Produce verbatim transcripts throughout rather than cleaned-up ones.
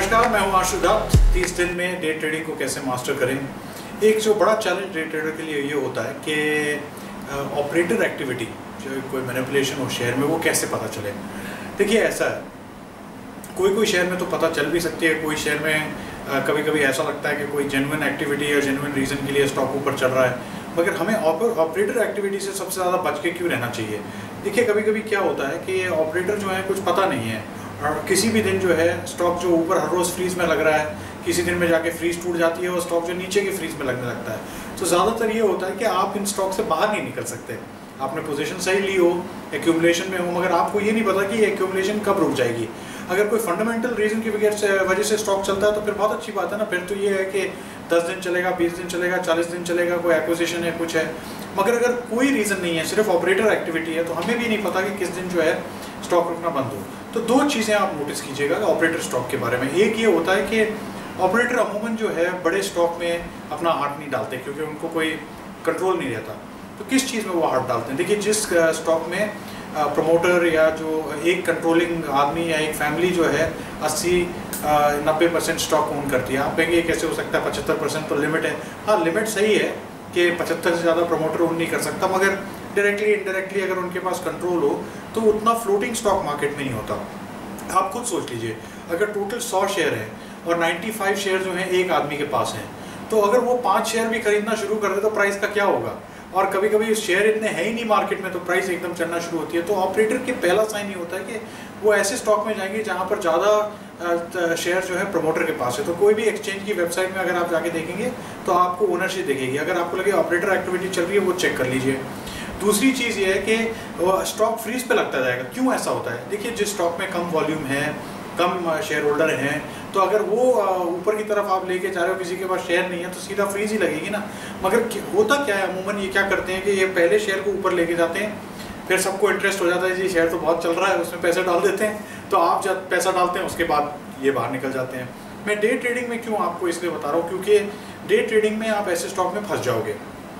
नमस्कार, मैं हूं आशु दत्त। तीस दिन में डे ट्रेडिंग को कैसे मास्टर करें। एक जो बड़ा चैलेंज डे ट्रेडर के लिए ये होता है कि ऑपरेटर एक्टिविटी, जो कोई मैनिपुलेशन हो शेयर में, वो कैसे पता चले। देखिए, ऐसा है, कोई कोई शेयर में तो पता चल भी सकती है, कोई शेयर में कभी कभी ऐसा लगता है कि कोई जेन्युइन एक्टिविटी या जेन्युइन रीज़न के लिए स्टॉक ऊपर चल रहा है, मगर हमें ऑपरेटर एक्टिविटी से सबसे ज़्यादा बच के क्यों रहना चाहिए। देखिए, कभी कभी क्या होता है कि ऑपरेटर जो है कुछ पता नहीं है और किसी भी दिन जो है स्टॉक जो ऊपर हर रोज़ फ्रीज में लग रहा है, किसी दिन में जाके फ्रीज टूट जाती है और स्टॉक जो नीचे के फ्रीज में लगने लगता है। तो ज़्यादातर ये होता है कि आप इन स्टॉक से बाहर नहीं निकल सकते। आपने पोजीशन सही ली हो, एक्यूमुलेशन में हो, मगर आपको ये नहीं पता कि ये एक्यूमुलेशन कब रुक जाएगी। अगर कोई फंडामेंटल रीज़न की वजह से वजह से स्टॉक चलता है तो फिर बहुत अच्छी बात है ना। फिर तो ये है कि दस दिन चलेगा, बीस दिन चलेगा, चालीस दिन चलेगा, कोई एक्विजिशन है, कुछ है। मगर अगर कोई रीज़न नहीं है, सिर्फ ऑपरेटर एक्टिविटी है, तो हमें भी नहीं पता कि किस दिन जो है स्टॉक रुकना बंद हो। तो दो चीज़ें आप नोटिस कीजिएगा ऑपरेटर स्टॉक के बारे में। एक ये होता है कि ऑपरेटर अमूमन जो है बड़े स्टॉक में अपना हाथ नहीं डालते, क्योंकि उनको कोई कंट्रोल नहीं रहता। तो किस चीज़ में वो हाथ डालते हैं? देखिए, जिस स्टॉक में प्रमोटर या जो एक कंट्रोलिंग आदमी या एक फैमिली जो है अस्सी नब्बे परसेंट स्टॉक ओन करती है। आप कहेंगे कैसे हो सकता है, पचहत्तर परसेंट तो लिमिट है। हाँ, लिमिट सही है कि पचहत्तर से ज़्यादा प्रमोटर ओन नहीं कर सकता, मगर डायरेक्टली इनडायरेक्टली अगर उनके पास कंट्रोल हो तो उतना फ्लोटिंग स्टॉक मार्केट में नहीं होता। आप खुद सोच लीजिए, अगर टोटल सौ शेयर हैं और पचानवे शेयर जो हैं एक आदमी के पास हैं, तो अगर वो पाँच शेयर भी खरीदना शुरू कर दे तो प्राइस का क्या होगा। और कभी कभी शेयर इतने है ही नहीं मार्केट में, तो प्राइस एकदम चढ़ना शुरू होती है। तो ऑपरेटर के पहला साइन ये होता है कि वो ऐसे स्टॉक में जाएंगे जहाँ पर ज़्यादा शेयर जो है प्रमोटर के पास है। तो कोई भी एक्सचेंज की वेबसाइट में अगर आप जाके देखेंगे तो आपको ओनरशिप दिखेगी। अगर आपको लगे ऑपरेटर एक्टिविटी चल रही है, वो चेक कर लीजिए। दूसरी चीज़ ये है कि स्टॉक फ्रीज पे लगता जाएगा। क्यों ऐसा होता है? देखिए, जिस स्टॉक में कम वॉल्यूम है, कम शेयर होल्डर हैं, तो अगर वो ऊपर की तरफ आप लेके जा रहे हो, किसी के पास शेयर नहीं है, तो सीधा फ्रीज ही लगेगी ना। मगर होता क्या है, अमूमन ये क्या करते हैं कि ये पहले शेयर को ऊपर लेके जाते हैं, फिर सबको इंटरेस्ट हो जाता है, जी शेयर तो बहुत चल रहा है, उसमें पैसे डाल देते हैं। तो आप जब पैसा डालते हैं उसके बाद ये बाहर निकल जाते हैं। मैं डे ट्रेडिंग में क्यों आपको इसलिए बता रहा हूँ, क्योंकि डे ट्रेडिंग में आप ऐसे स्टॉक में फंस जाओगे।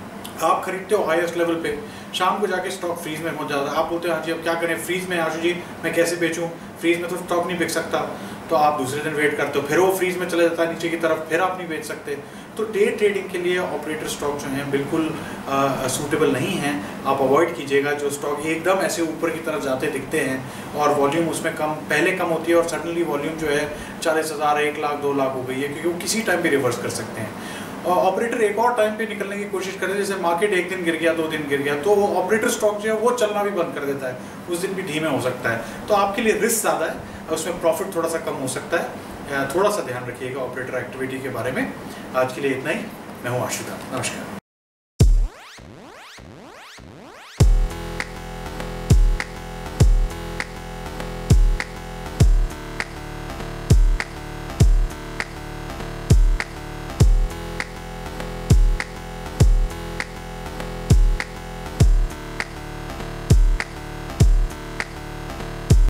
आप खरीदते हो हाईएस्ट लेवल पे, शाम को जाके स्टॉक फ्रीज में पहुंच जाता है। आप बोलते हैं हाँ जी अब क्या करें, फ्रीज में आशु जी मैं कैसे बेचूं, फ्रीज में तो स्टॉक नहीं बिक सकता। तो आप दूसरे दिन वेट करते हो, फिर वो फ्रीज में चले जाता है नीचे की तरफ, फिर आप नहीं बेच सकते। तो डे ट्रेडिंग के लिए ऑपरेटर स्टॉक जो हैं बिल्कुल सूटेबल नहीं हैं। आप अवॉइड कीजिएगा जो स्टॉक एकदम ऐसे ऊपर की तरफ जाते दिखते हैं और वॉल्यूम उसमें कम पहले कम होती है और सडनली वॉल्यूम जो है चालीस हज़ार एक लाख दो लाख हो गई है, क्योंकि वो किसी टाइम पे रिवर्स कर सकते हैं। ऑपरेटर एक और टाइम पे निकलने की कोशिश करे, जैसे मार्केट एक दिन गिर गया, दो दिन गिर गया, तो ऑपरेटर स्टॉक जो है वो चलना भी बंद कर देता है, उस दिन भी धीमे हो सकता है। तो आपके लिए रिस्क ज़्यादा है, उसमें प्रॉफिट थोड़ा सा कम हो सकता है। थोड़ा सा ध्यान रखिएगा ऑपरेटर एक्टिविटी के बारे में। आज के लिए इतना ही। मैं हूँ आशु दत्त। नमस्कार।